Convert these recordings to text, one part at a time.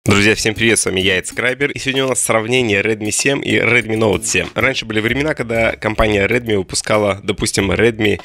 Друзья, всем привет, с вами я, Эдскрайбер, и сегодня у нас сравнение Redmi 7 и Redmi Note 7. Раньше были времена, когда компания Redmi выпускала, допустим, Redmi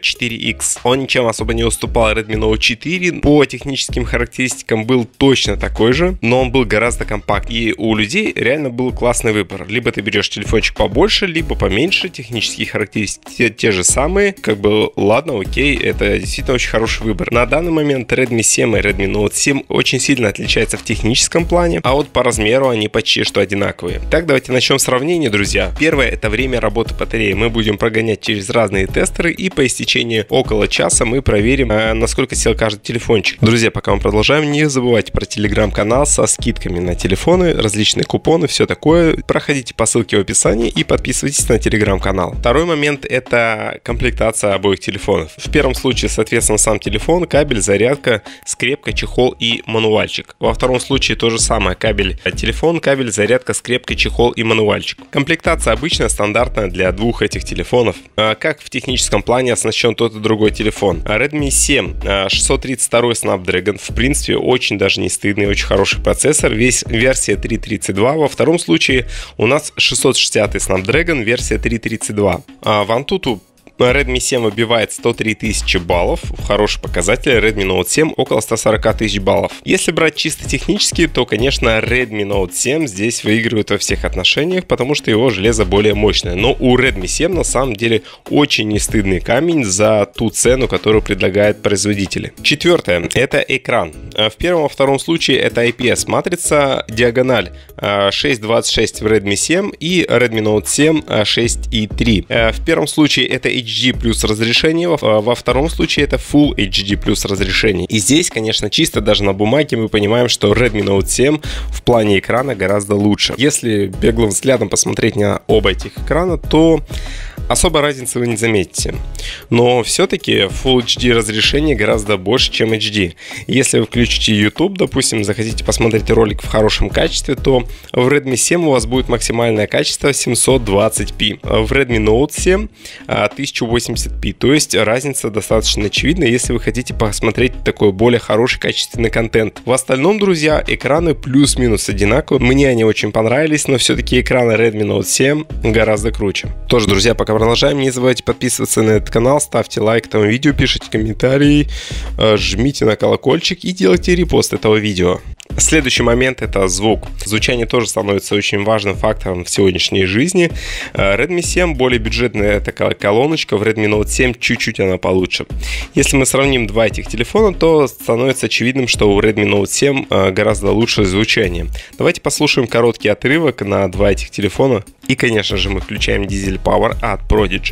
4X. Он ничем особо не уступал Redmi Note 4, по техническим характеристикам был точно такой же, но он был гораздо компактнее, и у людей реально был классный выбор. Либо ты берешь телефончик побольше, либо поменьше, технические характеристики те же самые, ладно, окей, это действительно очень хороший выбор. На данный момент Redmi 7 и Redmi Note 7 очень сильно отличаются в техническом плане, а вот по размеру они почти что одинаковые. Так, давайте начнем сравнение, друзья. Первое — это время работы батареи. Мы будем прогонять через разные тестеры, и по истечении около часа мы проверим, насколько сел каждый телефончик. Друзья, пока мы продолжаем, не забывайте про телеграм-канал со скидками на телефоны, различные купоны, все такое. Проходите по ссылке в описании и подписывайтесь на телеграм-канал. Второй момент — это комплектация обоих телефонов. В первом случае, соответственно, сам телефон, кабель, зарядка, скрепка, чехол и мануальчик. Во втором случае то же самое: кабель, телефон, кабель, зарядка, скрепка, чехол и мануальчик. Комплектация обычная, стандартная для двух этих телефонов. Как в техническом плане оснащен тот и другой телефон? Redmi 7 632 Snapdragon, в принципе, очень даже не стыдный, очень хороший процессор, версия 3.32. Во втором случае у нас 660 Snapdragon, версия 3.32. В Antutu Redmi 7 выбивает 103 тысячи баллов, хороший показатель. Redmi Note 7 около 140 тысяч баллов. Если брать чисто технически, то, конечно, Redmi Note 7 здесь выигрывает во всех отношениях, потому что его железо более мощное. Но у Redmi 7 на самом деле очень нестыдный камень за ту цену, которую предлагают производители. Четвертое — это экран. В первом и втором случае это IPS матрица, диагональ 6.26 в Redmi 7 и Redmi Note 7 6.3. В первом случае это HD плюс разрешение, во втором случае это Full HD плюс разрешение. И здесь, конечно, чисто даже на бумаге мы понимаем, что Redmi Note 7 в плане экрана гораздо лучше. Если беглым взглядом посмотреть на оба этих экрана, то особо разницы вы не заметите. Но все-таки Full HD разрешение гораздо больше, чем HD. Если вы включите YouTube, допустим, захотите посмотреть ролик в хорошем качестве, то в Redmi 7 у вас будет максимальное качество 720p. В Redmi Note 7 1080p. То есть разница достаточно очевидна, если вы хотите посмотреть такой более хороший качественный контент. В остальном, друзья, экраны плюс-минус одинаковые. Мне они очень понравились, но все-таки экраны Redmi Note 7 гораздо круче. Тоже, друзья, пока продолжаем, не забывайте подписываться на этот канал, ставьте лайк этому видео, пишите комментарии, жмите на колокольчик и делайте репост этого видео. Следующий момент — это звук. Звучание тоже становится очень важным фактором в сегодняшней жизни. Redmi 7 более бюджетная такая колоночка, в Redmi Note 7 чуть-чуть она получше. Если мы сравним два этих телефона, то становится очевидным, что у Redmi Note 7 гораздо лучшее звучание. Давайте послушаем короткий отрывок на два этих телефона. И, конечно же, мы включаем Diesel Power от Prodigy.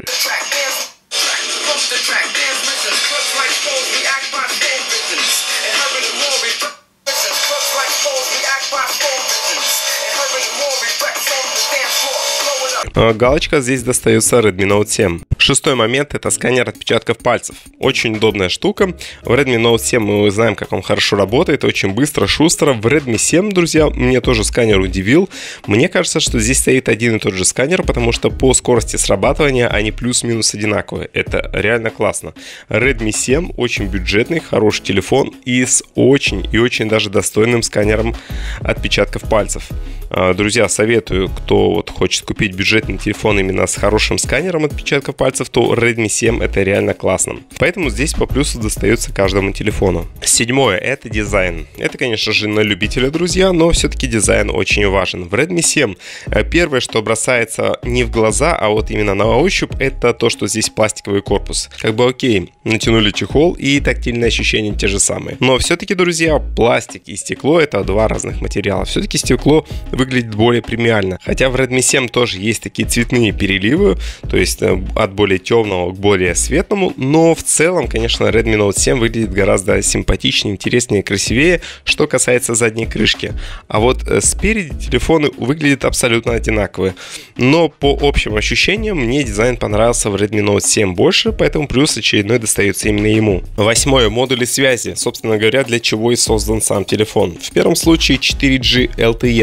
Галочка здесь достается Redmi Note 7. Шестой момент — это сканер отпечатков пальцев. Очень удобная штука. В Redmi Note 7 мы знаем, как он хорошо работает, очень быстро, шустро. В Redmi 7, друзья, мне тоже сканер удивил. Мне кажется, что здесь стоит один и тот же сканер, потому что по скорости срабатывания они плюс-минус одинаковые. Это реально классно. Redmi 7 очень бюджетный, хороший телефон и с очень и очень даже достойным сканером отпечатков пальцев. Друзья, советую, кто хочет купить бюджетный телефон именно с хорошим сканером отпечатков пальцев, то Redmi 7 это реально классно. Поэтому здесь по плюсу достается каждому телефону. Седьмое — это дизайн. Это, конечно же, на любителя, друзья, но все-таки дизайн очень важен. В Redmi 7 первое, что бросается не в глаза, а вот именно на ощупь, это то, что здесь пластиковый корпус. Окей, натянули чехол, и тактильные ощущения те же самые. Но все-таки, друзья, пластик и стекло — это два разных материала. Все-таки стекло выглядит более премиально. Хотя в Redmi 7 тоже есть такие цветные переливы, то есть от более темного к более светлому, но в целом, конечно, Redmi Note 7 выглядит гораздо симпатичнее, интереснее, красивее, что касается задней крышки. А вот спереди телефоны выглядят абсолютно одинаковые. Но по общим ощущениям мне дизайн понравился в Redmi Note 7 больше, поэтому плюс очередной достается именно ему. Восьмое — модули связи. Собственно говоря, для чего и создан сам телефон. В первом случае 4G LTE работает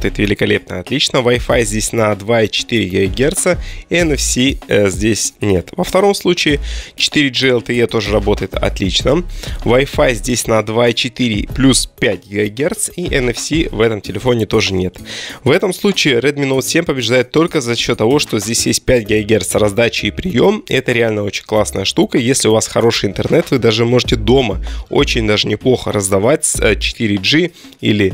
работает великолепно, отлично. Wi-Fi здесь на 2,4 ГГц, и NFC здесь нет. Во втором случае 4G LTE тоже работает отлично. Wi-Fi здесь на 2,4 плюс 5 ГГц, и NFC в этом телефоне тоже нет. В этом случае Redmi Note 7 побеждает только за счет того, что здесь есть 5 ГГц раздачи и прием. Это реально очень классная штука. Если у вас хороший интернет, вы даже можете дома очень даже неплохо раздавать 4G или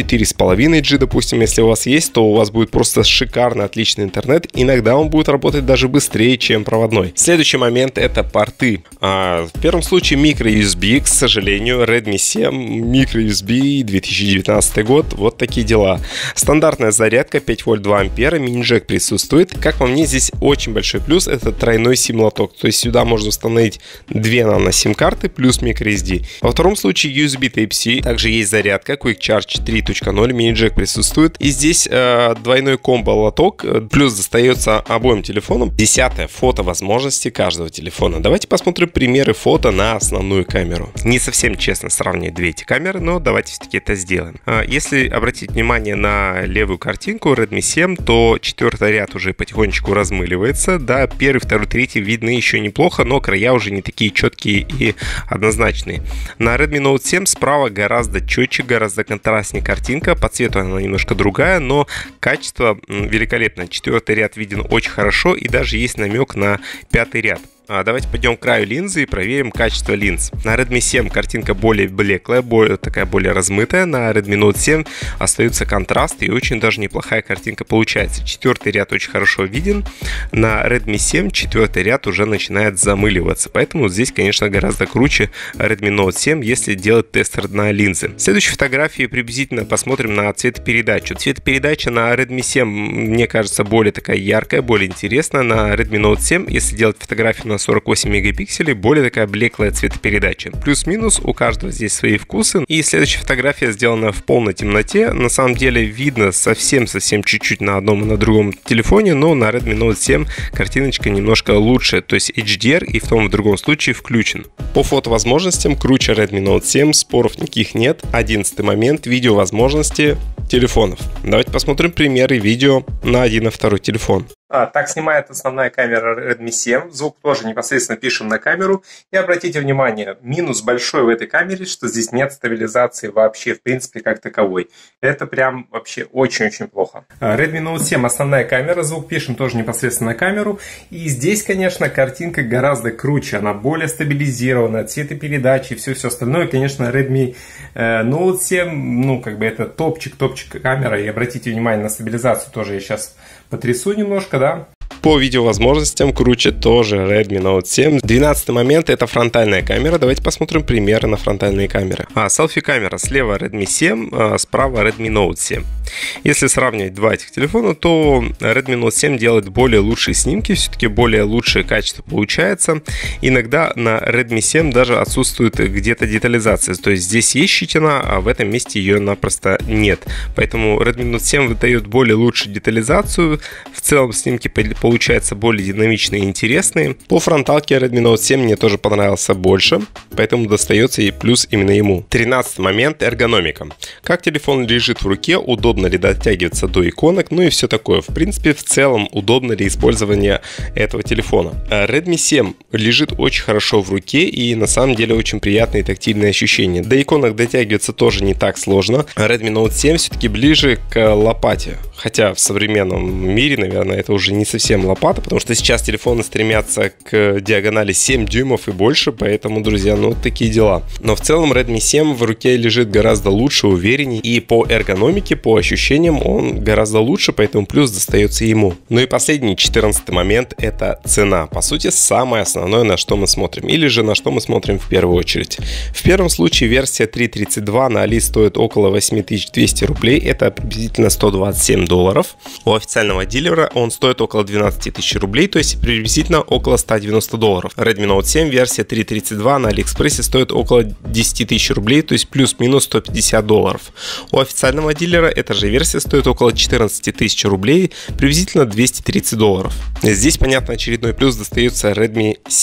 4,5G, допустим, если у вас есть, то у вас будет просто шикарный, отличный интернет. Иногда он будет работать даже быстрее, чем проводной. Следующий момент — это порты. В первом случае microUSB, к сожалению, Redmi 7, microUSB, 2019 год, вот такие дела. Стандартная зарядка 5 вольт 2 ампера, мини-джек присутствует. Как по мне, здесь очень большой плюс — это тройной сим-лоток, то есть сюда можно установить 2 нано-сим-карты плюс microSD. Во втором случае USB Type-C, также есть зарядка Quick Charge 3.0, мини-джек присутствует. И здесь двойной комбо-лоток, плюс достается обоим телефонам. 10-е — фото возможности каждого телефона. Давайте посмотрим примеры фото на основную камеру. Не совсем честно сравнивать две эти камеры, но давайте все-таки это сделаем. Если обратить внимание на левую картинку Redmi 7, то четвертый ряд уже потихонечку размыливается. Да, первый, второй, третий видны еще неплохо, но края уже не такие четкие и однозначные. На Redmi Note 7 справа гораздо четче, гораздо контрастнее картинка. По цвету она немножко другая, но качество великолепно. Четвертый ряд виден очень хорошо, и даже есть намек на пятый ряд. Давайте пойдем к краю линзы и проверим качество линз. На Redmi 7 картинка более блеклая, более размытая. На Redmi Note 7 остается контраст, и очень даже неплохая картинка получается. Четвертый ряд очень хорошо виден. На Redmi 7 четвертый ряд уже начинает замыливаться. Поэтому здесь, конечно, гораздо круче Redmi Note 7, если делать тест на линзы. В следующей фотографии приблизительно посмотрим на цветопередачу. Цветопередача на Redmi 7, мне кажется, более такая яркая, более интересная. На Redmi Note 7, если делать фотографию на 48 мегапикселей, более такая блеклая цветопередача. Плюс-минус, у каждого здесь свои вкусы. И следующая фотография сделана в полной темноте. На самом деле видно совсем чуть-чуть на одном и на другом телефоне, но на Redmi Note 7 картиночка немножко лучше, то есть HDR и в том и в другом случае включен. По фотовозможностям круче Redmi Note 7, споров никаких нет. 11 момент — видеовозможности телефонов. Давайте посмотрим примеры видео на один и второй телефон. Так снимает основная камера Redmi 7. Звук тоже непосредственно пишем на камеру. И обратите внимание, минус большой в этой камере, что здесь нет стабилизации вообще, в принципе, как таковой. Это прям вообще очень-очень плохо. Redmi Note 7 основная камера, звук пишем тоже непосредственно на камеру. И здесь, конечно, картинка гораздо круче, она более стабилизирована, цветопередачи и все остальное. Конечно, Redmi Note 7, это топчик камера. И обратите внимание на стабилизацию тоже, я сейчас потрясу немножко, да. По видеовозможностям круче тоже Redmi Note 7. 12 момент — это фронтальная камера. Давайте посмотрим примеры на фронтальные камеры. Селфи-камера. Слева Redmi 7, справа Redmi Note 7. Если сравнивать два этих телефона, то Redmi Note 7 делает более лучшие снимки, все-таки более лучшее качество получается. Иногда на Redmi 7 даже отсутствует где-то детализация. То есть здесь есть щетина, а в этом месте ее напросто нет. Поэтому Redmi Note 7 выдает более лучшую детализацию. В целом снимки получаются более динамичные и интересные. По фронталке Redmi Note 7 мне тоже понравился больше, поэтому достается и плюс именно ему. 13 момент — эргономика. Как телефон лежит в руке, удобно ли дотягиваться до иконок, и все такое. В принципе, в целом, удобно ли использование этого телефона. Redmi 7 лежит очень хорошо в руке, и на самом деле очень приятные тактильные ощущения. До иконок дотягиваться тоже не так сложно. Redmi Note 7 все-таки ближе к лопате. Хотя в современном мире, наверное, это уже не совсем лопата, потому что сейчас телефоны стремятся к диагонали 7 дюймов и больше, поэтому, друзья, такие дела. Но в целом Redmi 7 в руке лежит гораздо лучше, увереннее, и по эргономике, по ощущениям он гораздо лучше, поэтому плюс достается ему. И последний, 14 момент — это цена. По сути, самое основное, на что мы смотрим, или же на что мы смотрим в первую очередь. В первом случае версия 3.32 на Али стоит около 8200 рублей, это приблизительно $127. У официального дилера он стоит около 12 тысяч рублей, то есть приблизительно около $190. Redmi Note 7 версия 3.32 на Алиэкспрессе стоит около 10 тысяч рублей, то есть плюс-минус $150. У официального дилера эта же версия стоит около 14 тысяч рублей, приблизительно $230. Здесь, понятно, очередной плюс достается Redmi 7.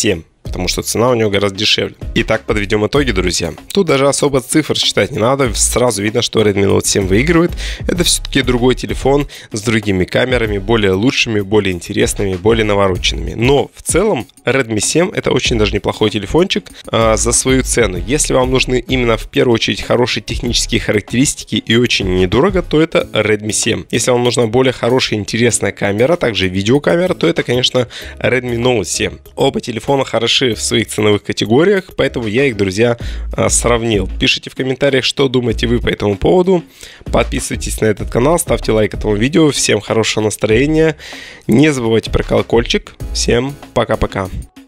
потому что цена у него гораздо дешевле. Итак, подведем итоги, друзья. Тут даже особо цифр считать не надо, сразу видно, что Redmi Note 7 выигрывает. Это все-таки другой телефон с другими камерами, более лучшими, более интересными, более навороченными. Но в целом Redmi 7 это очень даже неплохой телефончик за свою цену. Если вам нужны именно в первую очередь хорошие технические характеристики и очень недорого, то это Redmi 7. Если вам нужна более хорошая интересная камера, также видеокамера, то это, конечно, Redmi Note 7. Оба телефона хороши в своих ценовых категориях, поэтому я их, друзья, сравнил. Пишите в комментариях, что думаете вы по этому поводу. Подписывайтесь на этот канал, ставьте лайк этому видео. Всем хорошего настроения. Не забывайте про колокольчик. Всем пока-пока.